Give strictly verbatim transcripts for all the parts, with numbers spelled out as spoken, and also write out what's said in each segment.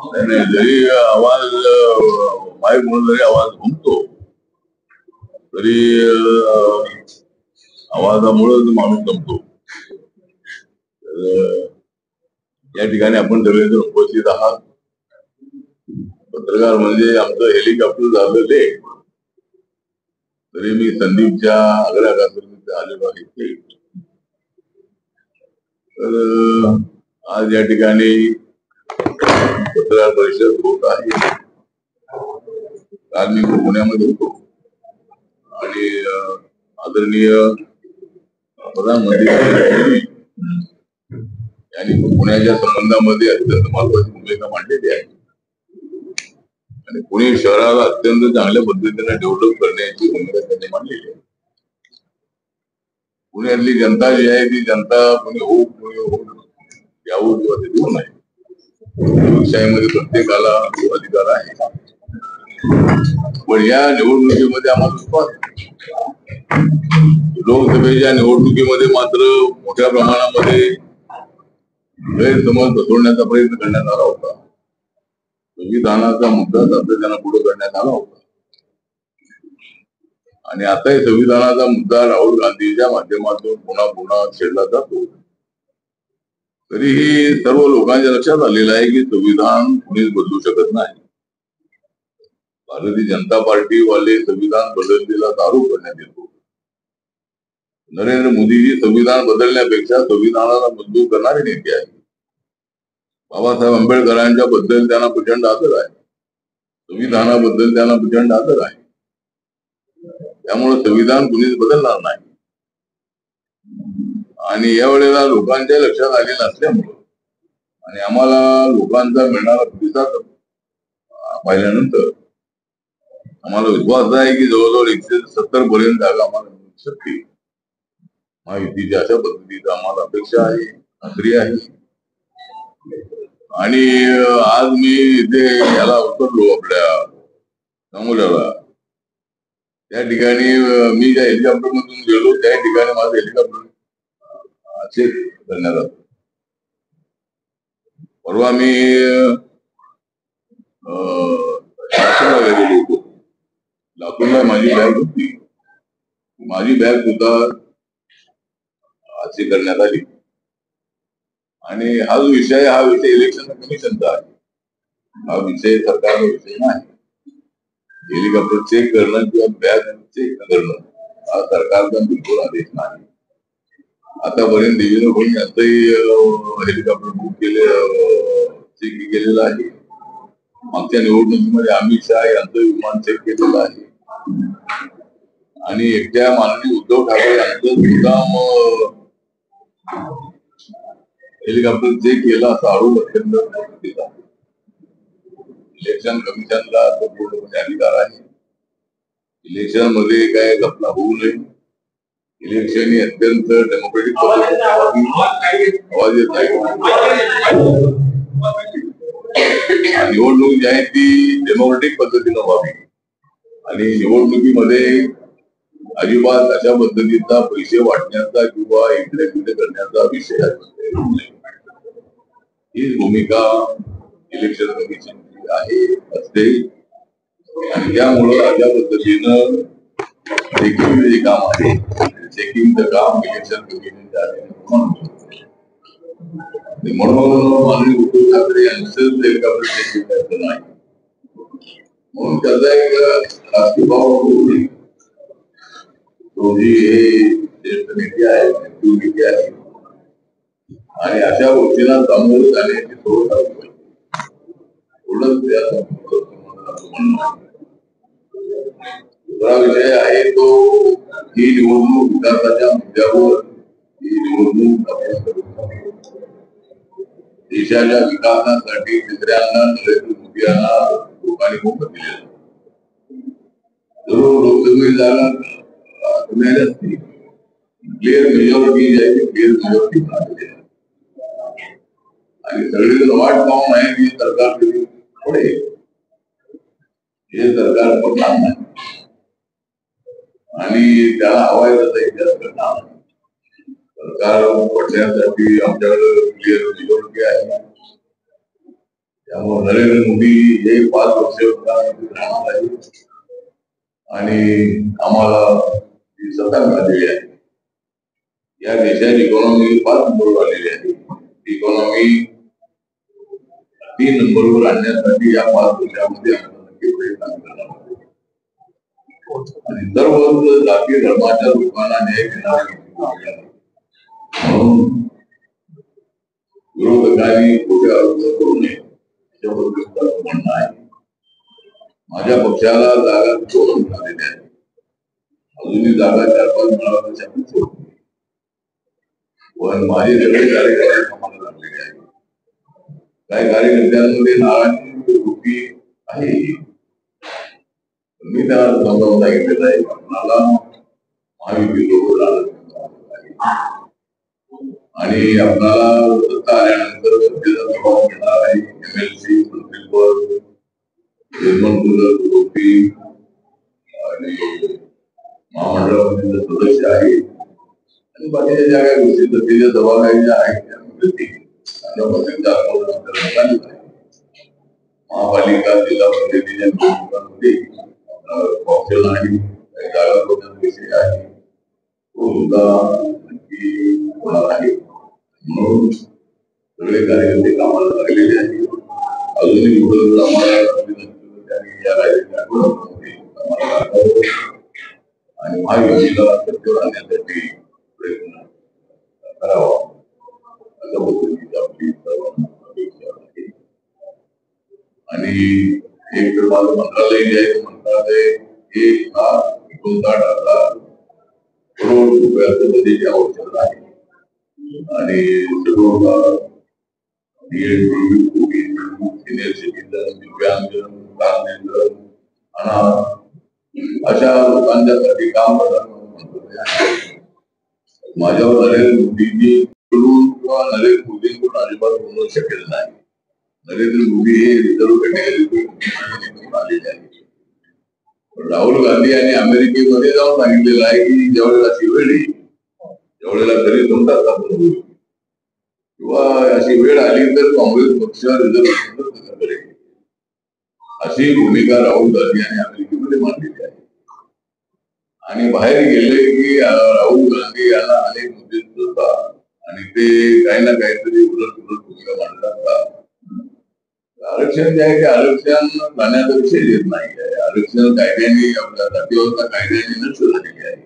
नाही नाही, जरी आवाज माईक म्हणून जरी आवाज घुमतो तरी आवाजामुळेच माणूस जमतो. या ठिकाणी आपण सगळेजण उपस्थित आहात. पत्रकार म्हणजे आमचं हेलिकॉप्टर झालेले, तरी मी संदीपच्या आग्रहाखातर आलेलो आहे. तर आज या ठिकाणी पत्रकार परिषद होत आहे. काल मी पुण्यामध्ये होतो आणि आदरणीय प्रधानमंत्री यांनी पुण्याच्या संबंधामध्ये अत्यंत महत्वाची भूमिका मांडलेली आहे आणि पुणे शहराला अत्यंत चांगल्या पद्धतीने डेव्हलप करण्याची भूमिका त्यांनी मांडलेली आहे. पुण्यातली जनता जी आहे ती जनता पुणे हो पुणे हो यावं किंवा ते देऊ नये. लोकशाहीमध्ये प्रत्येकाला तो अधिकार आहे, पण या निवडणुकीमध्ये आम्हाला विश्वास, लोकसभेच्या निवडणुकीमध्ये मात्र मोठ्या प्रमाणामध्ये गैरसमज बसवण्याचा प्रयत्न करण्यात आला होता. संविधानाचा मुद्दा सातत्यानं पुढे करण्यात आला होता आणि आताही संविधानाचा मुद्दा राहुल गांधीच्या माध्यमातून पुन्हा पुन्हा छेडला जातो. तरीही सर्व लोकांच्या लक्षात आलेलं आहे की संविधान कुणीच बदलू शकत नाही. भारतीय जनता पार्टी वाले संविधान बदललेला आरोप करण्यात येतो. नरेंद्र मोदीजी संविधान बदलण्यापेक्षा संविधानाला मजबूत करणारे नेते आहेत. बाबासाहेब आंबेडकरांच्या बद्दल त्यांना प्रचंड आदर आहे, संविधानाबद्दल त्यांना प्रचंड आदर आहे. त्यामुळे संविधान कुणीच बदलणार नाही आणि यावेळेला लोकांच्या लक्षात आलेलं असल्यामुळं आणि आम्हाला लोकांचा मिळणारा प्रतिसाद पाहिल्यानंतर आम्हाला विश्वास आहे की जवळजवळ एकशे सत्तर पर्यंत जागा आम्हाला मिळू शकते. महायुतीची अशा पद्धतीचा आम्हाला अपेक्षा आहे, खात्री आहे. आणि आज मी इथे याला उतरलो आपल्या सांगोल्याला. त्या ठिकाणी मी ज्या हेलिकॉप्टर मधून गेलो त्या ठिकाणी माझं हेलिकॉप्टर चेक करण्यात आलं. परवा मी लातूरला गेलेलो होतो. लातूरला माझी बॅग होती, माझी बॅग सुद्धा चेक करण्यात आली. आणि हा जो विषय हा विषय इलेक्शन कमिशनचा आहे, हा विषय सरकारचा विषय नाही. हेलिकॉप्टर चेक करणं किंवा बॅग चेक करणं हा सरकारचा बिलकुल आदेश नाही. आतापर्यंत देवेंद्र फडणवीस यांचंही हेलिकॉप्टर बुक केले चेक केलेलं आहे. मागच्या निवडणुकीमध्ये अमित शहा यांचं विमान चेक केलेलं आहे आणि एकट्या माननीय उद्धव ठाकरे यांचं मुद्दाम हेलिकॉप्टर चेक केला असा आरोप अत्यंत दिला. इलेक्शन कमिशनला तो पूर्णपणे अधिकार आहे. इलेक्शन मध्ये काय घटना होऊ नये. इलेक्शन ही अत्यंत डेमोक्रेटिक पद्धतीने आवाज येत नाही. निवडणूक जी आहे ती डेमोक्रेटिक पद्धतीनं व्हावी आणि निवडणुकीमध्ये अजिबात अशा पद्धतीचा पैसे वाटण्याचा किंवा इकडे तिकडे करण्याचा विषय ही भूमिका इलेक्शन कमिशनची आहे असते आणि त्यामुळं अशा पद्धतीनं चेकिंग जे काम आहे चेकिंगचं काम इलेक्शन कमिशनचं आहे. म्हणून माननीय उद्धव ठाकरे यांचं हेलिकॉप्टर चेकिंग करायचं नाही म्हणून त्याचा एक राजकीय भाव दोन्ही हे ज्येष्ठ नेते आहेत, नेते आहेत आणि अशा गोष्टीला सामोरं जाण्याची थोडं दुसरा विषय आहे तो ही निवडणूक विकासाच्या मुद्द्यावर ही निवडणूक देशाच्या विकासासाठी तिसऱ्यांना नरेंद्र मोदी यांना लोकांनी मोफत दिलेलं. जरूर लोकसभेत जागा मिळाल्या असतील, क्लिअर मेजॉरिटी जी आहे ती क्लिअर मेजॉरिटी आणि सगळेजण वाट पाहून आहे की सरकार कधी पडेल. हे सरकार पडणार नाही आणि त्याला हवाय तसा इतिहास करणार. सरकार पडण्यासाठी आमच्याकडे क्लिअर मेजॉरिटी आहे. त्यामुळे नरेंद्र मोदी हे पाच वर्ष राहणार आहे आणि आम्हाला ही सत्ता मिळालेली आहे. या देशाची इकॉनॉमी पाच नंबरवर आलेली आहे. इकॉनॉमी तीन नंबरवर आणण्यासाठी या पाच वर्षामध्ये आपण नक्की प्रयत्न करणार आहोत. आणि सर्व जाती धर्माच्या लोकांना न्याय देणारी म्हणून विरोधकांनी खोटे आरोप करू नये याच्याबद्दल म्हणणं आहे. माझ्या पक्षाला जागा दोन झालेल्या आहेत. अजूनही जागा चार पाच मिळाव्याच्या अपेक्षा होती. पण माझे सगळे कार्यकर्ते कामाला लागलेले आहेत. काही कार्यकर्त्यांमध्ये नाराजी होती आहे. मी त्याला समजावून सांगितलेलं आहे. आपणाला महायुती बरोबर आणि आपणाला सत्ता आल्यानंतर सत्तेचा प्रभाव मिळणार आहे. एमएलसी आणि महामंडळामध्ये सदस्य आहे आणि बाकीच्या ज्या काही गोष्टी सत्तेच्या जबाबदाऱ्या आहेत महापालिका जिल्हा पंचायतीच्या निवडणुकांमध्ये ऑप्शन आहे, जागा विषय आहे, तो सुद्धा नक्की होणार आहे. म्हणून सगळे कार्यकर्ते कामाला लागलेले आहेत. अजूनही कुठं आम्हाला या राज्याच्या आणि महायुतीला सत्तेवर आणण्यासाठी प्रयत्न करावा अशा पद्धतीची आपली सर्वांना अपेक्षा आहे. आणि एक तर माझं मंत्रालय जे आहे मंत्रालय एक लाख एकोणसाठ हजार करोड रुपयाचं बजेट आवश्यक आहे. आणि सर्व सिनियर सिटीजन, दिव्यांग, कामगार, अनाथ अशा लोकांच्यासाठी काम करतात. माझ्यावर नरेंद्र मोदींनी किंवा नरेंद्र मोदींकडून अजिबात होणं शक्य नाही. नरेंद्र मोदी हे रिझर्व्ह कॅटेगरीतून आलेले आहेत. राहुल गांधी यांनी अमेरिकेमध्ये जाऊन सांगितलेलं आहे की ज्यावेळेला अशी वेळ येईल त्यावेळेला तरी तुमचा स्थापन होईल किंवा अशी वेळ आली तर काँग्रेस पक्ष रिझर्वेशन करेल अशी भूमिका राहुल गांधी यांनी अमेरिकेमध्ये मांडलेली आहे. आणि बाहेर गेले की राहुल गांधी यांना अनेक मुद्दे सुचतात आणि ते काही ना काहीतरी उलट उलट भूमिका मांडतात. आरक्षण जे आहे ते आरक्षण जाण्याचा विषय येत नाही आहे. आरक्षण कायद्याने आपल्या जातीव्यवस्था कायद्याने नष्ट झालेली आहे.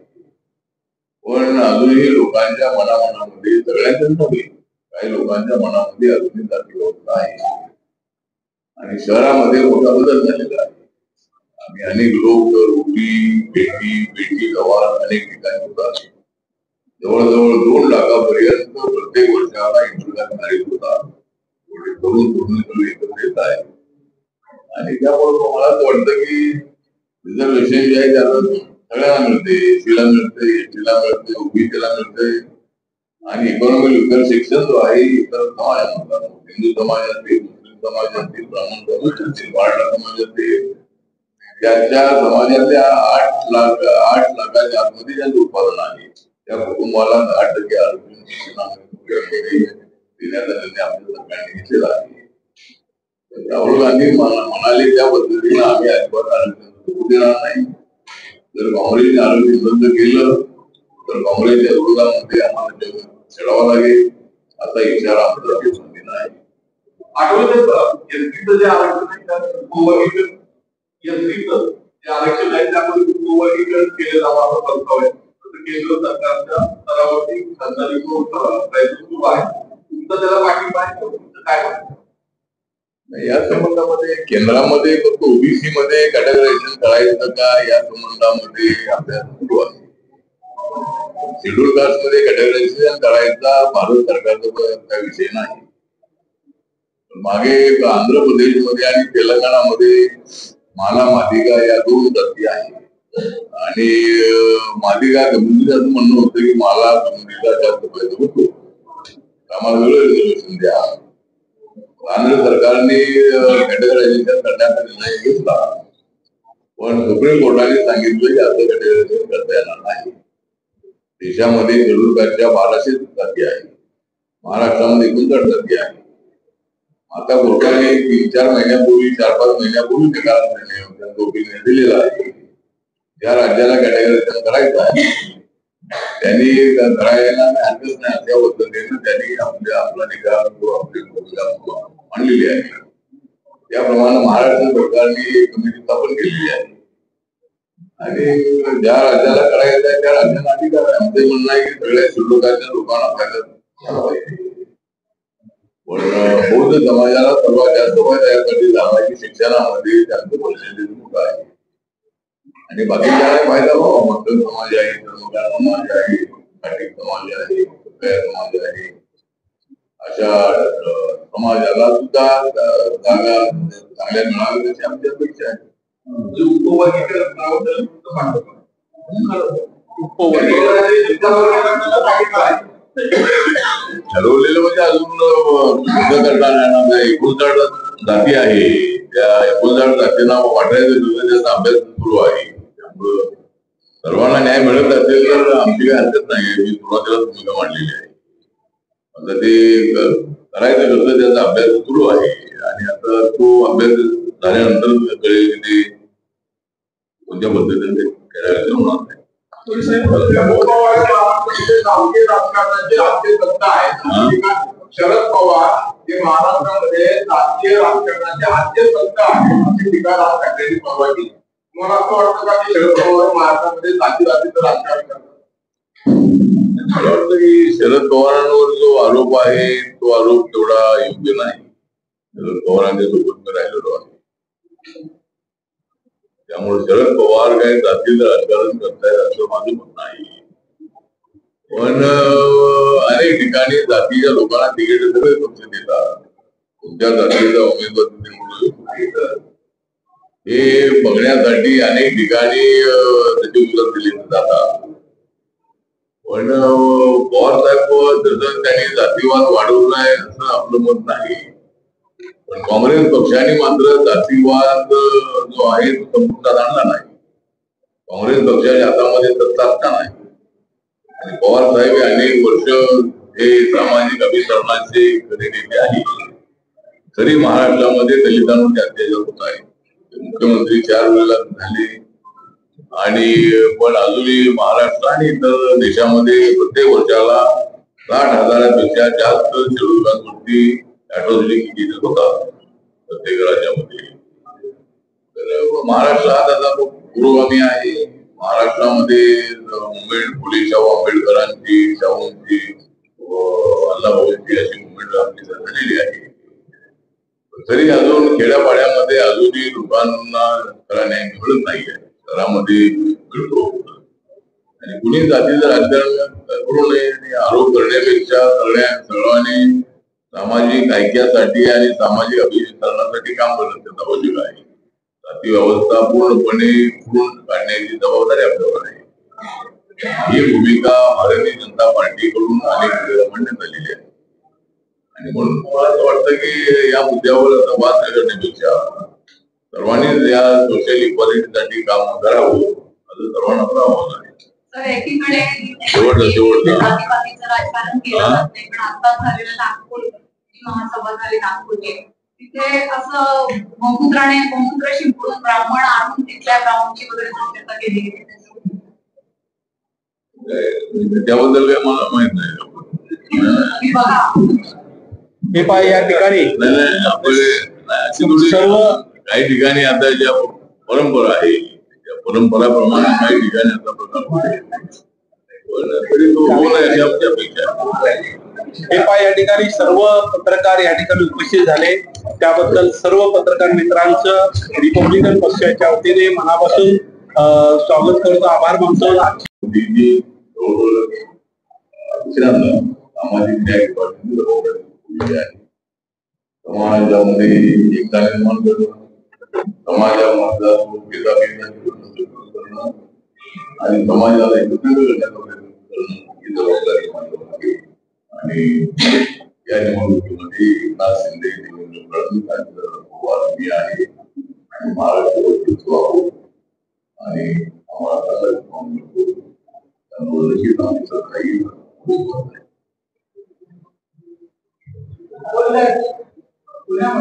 पण अजूनही लोकांच्या मनामनामध्ये सगळ्यांच्याच नव्हे काही लोकांच्या मनामध्ये अजूनही जातीव्यवस्था आहे आणि शहरामध्ये मोठा बदल झालेला आहे. आम्ही अनेक लोक रोटी बेटी बेटी गवार अनेक ठिकाणी होतात. जवळजवळ दोन लाखापर्यंत प्रत्येक वर्षाला इंटरव्ह्यू मॅरेज होतात. करून पूर्ण एकत्र येत आहे आणि त्यामुळे मला असं वाटतं की रिझर्वेशन जे आहे त्याला सगळ्यांना मिळते. एसीला मिळते, एसटीला मिळते, ओबीसीला मिळते आणि इकॉनॉमिक वेलफेअर सेक्शन जो आहे इतर समाजात हिंदू समाज असतील, मुस्लिम समाज असतील, ब्राह्मण समाज असतील, मराठा समाज असतील त्याच्या समाजातल्या आठ लाख आठ लाखाच्या आतमध्ये ज्यांचं उत्पादन आहे त्या कुटुंबाला दहा टक्के आरक्षण शिक्षणामध्ये देण्याचा निर्णय आमच्या सरकारने घेतलेला आहे. राहुल गांधी म्हणाले त्या पद्धतीने आम्ही अजिबात आरक्षण देणार नाही. जर काँग्रेसने आरक्षण बंद केलं तर काँग्रेसच्या विरोधामध्ये आम्हाला चढावं लागेल असा इशारा आमच्या दिला आहे. आठवलं एसटीचं जे आरक्षण आहे एसटीचं जे आरक्षण आहे त्यामध्ये गोवर्गीकरण केलं जावं असं प्रस्ताव आहे. केंद्र सरकारच्या स्तरावरती सरकारी प्रयत्न सुरू आहे. त्याला पाठिंबा काय या संबंधामध्ये केंद्रामध्ये फक्त ओबीसी मध्ये कॅटेगरायझेशन करायचं का या संबंधामध्ये अभ्यास सुरू आहे. शेड्यूल कास्ट मध्ये कॅटेगरायझेशन करायचा भारत सरकारचा विषय नाही. मागे आंध्र प्रदेशमध्ये आणि तेलंगणामध्ये माला मादिगा या दोन जाती आहेत आणि मादिगा कम्युनिटी असं म्हणणं होतं की माला कम्युनिटीला जास्त फायदा होतो आम्हाला वेगळं रिझर्वेशन द्या. आंध्र सरकारने कॅटेगरायझेशन करण्याचा निर्णय घेतला पण सुप्रीम कोर्टाने सांगितलं की असं कॅटेगरायझेशन करता येणार नाही. देशामध्ये शेड्यूल कास्टच्या बाराशे जाती आहेत. महाराष्ट्रामध्ये एकोणसाठ जाती आहे. आता कोर्टाने तीन चार महिन्यापूर्वी चार पाच महिन्यापूर्वी निर्णय दिलेला आहे. ज्या राज्याला कॅटेगरायझेशन करायचं आहे त्यांनी करायला हरकत नाही अशा पद्धतीने त्यांनी आपल्या आपला निकाल आपली भूमिका मांडलेली आहे. त्याप्रमाणे महाराष्ट्र सरकारने कमिटी स्थापन केलेली आहे आणि ज्या राज्याला करायचं आहे त्या राज्याला अधिकार आहे. आमचं म्हणणं आहे की सगळ्या शिल्लकाच्या लोकांना फायदा झाला पाहिजे. पण बौद्ध समाजाला सर्वात जास्त फायदा यासाठी झाला की शिक्षणामध्ये जास्त पर्सेंटेज मोठा आहे आणि बाकीच्या फायदा व्हावा. मध्य समाज आहे, धर्मकार समाज आहे, घाटिक समाज आहे, समाज आहे, अशा समाजाला सुद्धा जागा चांगल्या मिळाव्या अशी आमची अपेक्षा आहे. ठरवलेलं म्हणजे अजून सिद्ध करताना एकोणसाठ जाती आहे. त्या एकोणसाठ जातींना वाटायचं त्याचा अभ्यास सुरू आहे. त्यामुळं सर्वांना न्याय मिळत असेल तर आमची काही हरकत नाही. मी सुरुवातीला भूमिका मांडलेली आहे. आता ते करायचं कसं त्याचा अभ्यास सुरू आहे आणि आता तो अभ्यास झाल्यानंतर कळेल की ते कोणत्या पद्धतीने करायचं होणार नाही. शरद पवार हे महाराष्ट्रामध्ये राजकीय राजकारणाचे आद्य सत्ता आहे अशी टीका राज ठाकरेंनी परवा केली. मला असं वाटतं का की शरद पवार महाराष्ट्रामध्ये जाती जातीचं राजकारण करतात? मला वाटतं की शरद पवारांवर जो आरोप आहे तो आरोप तेवढा योग्य नाही. शरद पवारांच्या सोबत मी राहिलेलो आहे. त्यामुळे शरद पवार काही जातीचं राजकारण करतायत असं माझं म्हणणं आहे. पण अनेक ठिकाणी जातीच्या लोकांना तिकीट सगळे पक्ष देतात. कोणत्या जातीचा उमेदवार हे बघण्यासाठी अनेक ठिकाणी त्याचे उत्तर दिले जातात. पण पवार साहेब तसं त्यांनी जातीवाद वाढवलाय असं आपलं मत नाही. पण काँग्रेस पक्षाने मात्र जातीवाद जो आहे तो संपुष्टात आणला नाही. काँग्रेस पक्षाच्या हातामध्ये सत्ता असताना आणि पवार साहेब अनेक वर्ष हे सामाजिक अभिसरणाचे खरे नेते आहे. तरी महाराष्ट्रामध्ये दलितांवर अत्याचार होत आहे. मुख्यमंत्री चार वेळेला झाले आणि पण अजूनही महाराष्ट्र आणि इतर देशामध्ये प्रत्येक वर्षाला साठ हजारापेक्षा जास्त शेड्युलांवरती अॅट्रॉसिटी केसेस होतात प्रत्येक राज्यामध्ये. तर महाराष्ट्र हा त्याचा पुरोगामी आहे. महाराष्ट्रामध्ये मुंबई फुले शाहू आंबेडकरांची, शाहूंची, अल्लाभाऊंची अशी मुवमेंट आपली झालेली आहे. तरी अजून खेड्यापाड्यामध्ये अजूनही लोकांना खरा न्याय मिळत नाहीये. शहरामध्ये मिळतो आणि कुणी जातीचं राजकारण करू नये आणि आरोप करण्यापेक्षा सगळ्या सर्वांनी सामाजिक ऐक्यासाठी आणि सामाजिक अभिसरणासाठी काम करणं त्याचा आवश्यक आहे. जाती व्यवस्था पूर्णपणे पूर्ण काढण्याची जबाबदारी आपल्यावर आहे. ही भूमिका भारतीय जनता पार्टीकडून अनेक वेळा मांडण्यात आलेली आहे आणि म्हणून मला असं वाटतं की या मुद्द्यावर आता वाद करण्यापेक्षा सर्वांनी या सोशल इक्वालिटीसाठी काम करावं असं सर्वांना आव्हान आहे. शेवटचं शेवटचं राजकारण केलं जात नाही. पण आता झालेलं नागपूर महासभा झाली नागपूरचे तिथे असं गोमूत्राने गोमूत्र शिंपडून ब्राह्मण आणून तिथल्या ब्राह्मणची वगैरे चर्चा केली गेली. त्याबद्दल काही मला माहित नाही. हे पाय या ठिकाणी आपले सर्व काही ठिकाणी आता ज्या परंपरा आहे त्या परंपराप्रमाणे काही ठिकाणी आता प्रकार तरी तो होऊ नये अशी आमची अपेक्षा. हे पाय या ठिकाणी सर्व पत्रकार या ठिकाणी उपस्थित झाले. त्याबद्दल सर्व पत्रकार मित्रांचं रिपब्लिकन पक्षाच्या वतीने मनापासून स्वागत करतो, आभार मानतो. सामाजिक न्याय समाजामध्ये एकता निर्माण करणं, समाजामधला आणि समाजाला एकत्र करण्याचा प्रयत्न करणं ही जबाबदारी माझ्यावर आहे. आणि या निवडणुकीमध्ये एकनाथ शिंदे, देवेंद्र फडणवीस मी आहे आणि महाराष्ट्र आणि आम्हाला त्यामुळे नक्कीच आमचं काही होत नाही.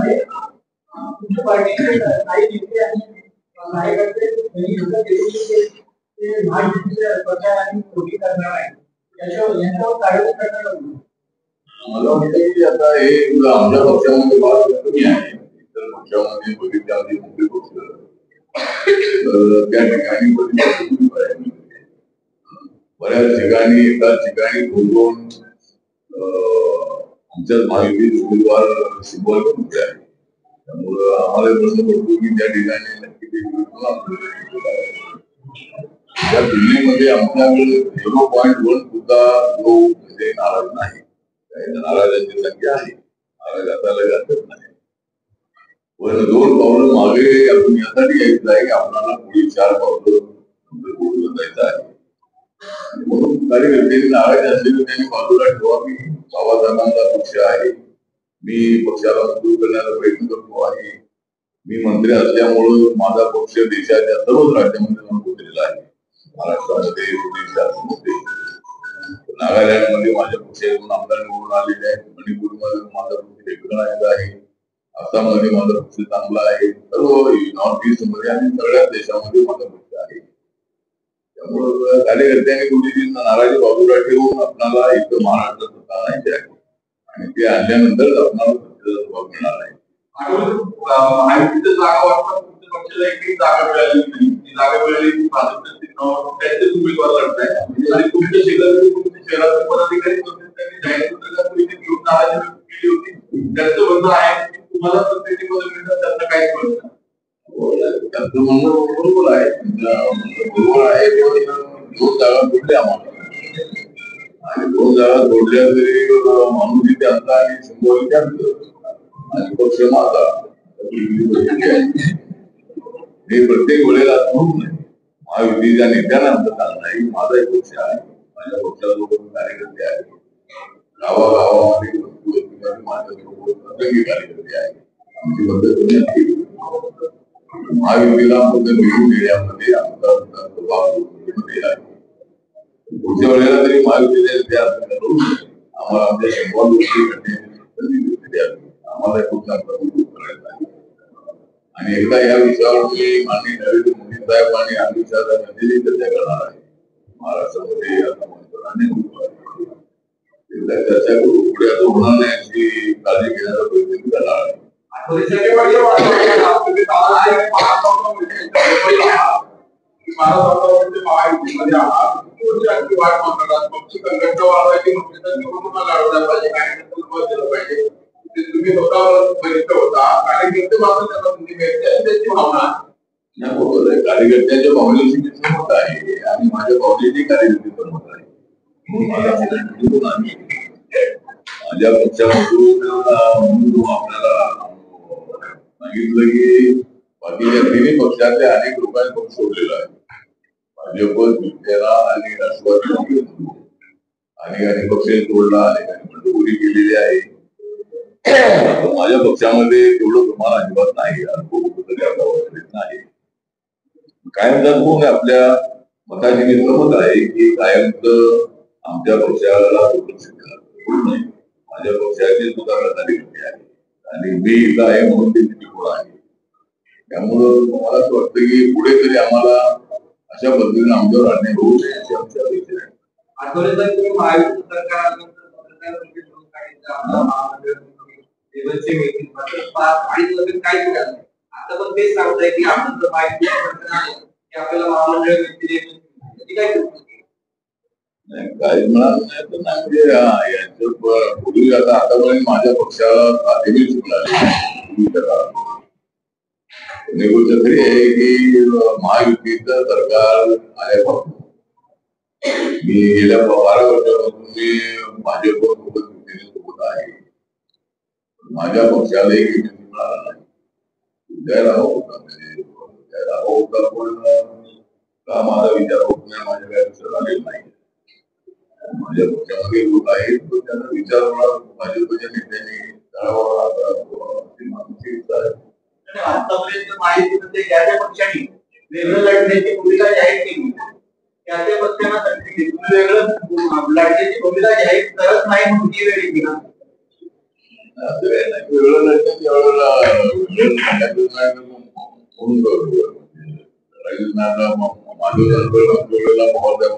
तुमच्या पार्टीचे काही नेते आणि नायकांचे युद्ध केली ते महायुतीचे प्रचार आणि कृती करणार आहे याच्यावर यांच्यावर कारवाई करणार नाही. मला वाटतं की आता हे आमच्या पक्षामध्ये फार कमी आहे. इतर पक्षामध्ये बघितल्यामध्ये मोठे पक्ष तर त्या ठिकाणी बऱ्याच ठिकाणी एकाच ठिकाणी बोलवून आमच्याच महायुतीत उमेदवार सिंबॉल होते आहे. त्यामुळं आम्हाला प्रश्न पडतो की त्या ठिकाणी नक्की त्या दिल्लीमध्ये आमच्याकडे झिरो पॉईंट वन सुद्धा लोक म्हणजे नाराज नाही. नाराजांची संख्या आहे, नाराज असायला जातच नाही. पण दोन पावलं मागे आपण यासाठी यायचं आहे की आपल्याला पुढे चार पावलं बोलून जायचं आहे. म्हणून कार्यकर्त्यांनी नाराज असलेले त्यांनी बाजूला ठेवावी. बाबासाहेबांचा पक्ष आहे, मी पक्षाला मजबूत करण्याचा प्रयत्न करतो आहे. मी मंत्री असल्यामुळं माझा पक्ष देशाच्या सर्वच राज्यामध्ये पोहोचलेला आहे. महाराष्ट्रामध्ये देशामध्ये नागालँडमध्ये माझ्या पक्षातून आमदार निवडून आलेले आहेत. मणिपूरमध्ये माझा पक्ष एकूण आलेला आहे. आसाममध्ये माझा पक्ष चांगला आहे. सर्व नॉर्थ ईस्ट मध्ये आणि सगळ्याच देशामध्ये माझा पक्ष आहे. त्यामुळं कार्यकर्त्यांनी थोडी नाराजी बाजूला ठेवून आपल्याला इथं महाराष्ट्रात सत्ता आणायची आहे आणि ते आणल्यानंतरच आपल्याला सत्तेचा जबाब मिळणार आहे. महायुतीचं जागा वाटतं तुमच्या पक्षाला एक जागा मिळाली नाही. ती जागा मिळाली की त्यांचेच उमेदवार लढताय आणि तुमच्या शेजारी तुमच्या शहराचे पदाधिकारी त्यांनी जाहीर घेऊन नाराजी व्यक्त केली होती. त्यांचं म्हणणं आहे की तुम्हाला सत्तेची पदं मिळतात त्यांना काहीच मिळत नाही. त्यांचं म्हणणं बरोबर आहे, बरोबर आहे. दोन जागा जोडल्या आम्हाला आणि दोन जागा जोडल्या तरी माणूस त्यांचा आणि सिंबॉल त्यांचं आणि पक्ष माझा हे प्रत्येक वेळेला म्हणून नाही. महायुतीच्या नेत्यांना आमचं चालणं आहे. माझा एक पक्ष आहे, माझ्या पक्षासोबत कार्यकर्ते आहेत. गावागावामध्ये माझ्यासोबत असंख्य कार्यकर्ते आहेत. आमची पद्धत महायुतीला मिळून देण्यामध्ये आमचा स्वभाव आहे. पुढच्या वेळेला तरी महायुतीचे आम्हाला आमच्या शंभर गोष्टी करण्याची आम्हाला खूप चांगला करायचा आहे. आणि एकदा या विषयावर मी माननीय नरेंद्र मोदी साहेब आणि अमित शहा साहेबांची चर्चा करणार आहे. महाराष्ट्रामध्ये एकदा चर्चा करू. पुढे असं होणार नाही याची काळजी घेण्याचा प्रयत्न करणार आहे. तुम्ही स्वतःवर बलिष्ठ होता कार्यकर्ते त्याची भावना कार्यकर्त्याच्या भावनेची मत आहे आणि माझ्या भावनेची कार्यकर्ते पण मत आहे. माझ्या पक्षामधून आपल्याला सांगितलं की बाकीच्या तिन्ही पक्षातल्या अनेक लोकांनी पक्ष सोडलेला आहे. भाजप, शिवसेना आणि राष्ट्रवादी अनेकांनी पक्ष सोडला, अनेकांनी बंडखोरी केलेली आहे. माझ्या पक्षामध्ये तेवढं तुम्हाला अजिबात नाही, नाही. कायमचा गुण आपल्या मताची मी सहमत आहे की कायमच आमच्या पक्षाला दुर्लक्ष केलं नाही. माझ्या पक्षाची सुद्धा कार्यकर्ते आहे आणि मी इथं आहे म्हणून ते तिथे आहे. त्यामुळं मला असं वाटतं की पुढे तरी आम्हाला अशा पद्धतीने आमच्यावर अन्याय होऊ नये अशी आमच्या अपेक्षा आहे. आता पण तेच सांगताय की आपण जर माहिती की आपल्याला महामंडळ काही मिळालं नाही तर म्हणजे यांचं पूर्वी आता आतापर्यंत माझ्या पक्षाला नेहमीच मिळाले. गोष्ट खरी आहे की महायुतीचं सरकार आल्यापासून मी गेल्या बारा वर्षापासून मी भाजप सोबत सोबत आहे. माझ्या पक्षाला एक मिळाला नाही. द्यायला हवा होता द्यायला हवा होता पण का माझा विचार होत नाही, माझ्या काय विचार आलेला नाही. माझ्या पक्षामध्ये लोक आहेत पण त्यांना विचार भाजपच्या नेत्यांनी आतापर्यंत माहिती ज्या पक्षाने वेगळं लढण्याची भूमिका जाहीर केली त्या त्या पक्षांना संधी वेगळं लढण्याची भूमिका जाहीर करत नाही म्हणून ही वेळ असं काही नाही, वेगळं लढतं त्यावेळेला राजकारणाला माधव वेळेला पवार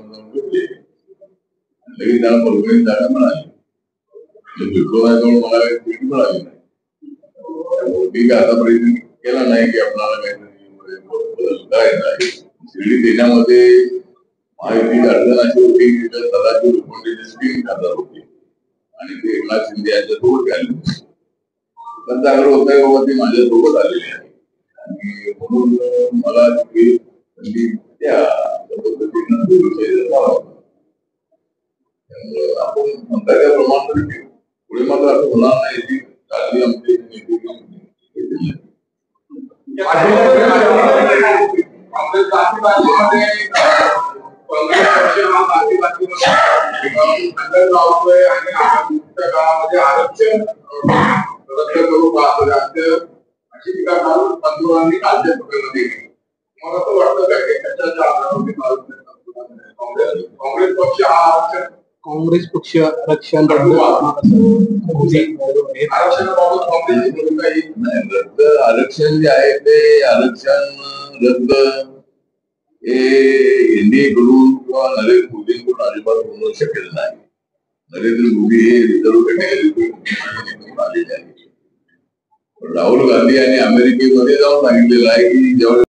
लगेच त्याला परभणीत जागा मिळाली, भेटलो नाही त्यामुळे मला काही भेट मिळाली नाही. मी काय आतापर्यंत केला नाही की आपल्याला काहीतरी बदल करायचा आहे. शिर्डी देण्यामध्ये महायुतीची अडचण अशी होती की सदाची लोखंडीची स्कीम खासदार होती आणि ते एकनाथ शिंदे यांच्या सोबत आले. पण चांगलं होत आहे बाबा, ती माझ्या सोबत आलेली आहे आणि म्हणून मला संधी त्या पद्धतीनं विषय झाला होता. आपण म्हणता त्याप्रमाणे पुढे मात्र असं होणार नाही की काळजी आमची काँग्रेस बाकीबाकीमध्ये काँग्रेस पक्ष हा बाकीबाकीमध्ये लावतोय आणि आगामीच्या काळामध्ये आरक्षण रद्द करू पाहतो अशी टीका काल पंतप्रधानांनी कालच्या सभेमध्ये केली. मला असं वाटतं का की कशाच्या आधारावर काँग्रेस काँग्रेस पक्ष हा आरक्षण काँग्रेस पक्ष आरक्षण रद्द आरक्षण जे आहे ते आरक्षण रद्द हे एनडीए कडून किंवा नरेंद्र मोदींकडून अजिबात होणं शक्य नाही. नरेंद्र मोदी हे रिझर्व्ह कॅटेगरीतून आलेले आहेत. राहुल गांधी यांनी अमेरिकेमध्ये जाऊन सांगितलेलं आहे की जेव्हा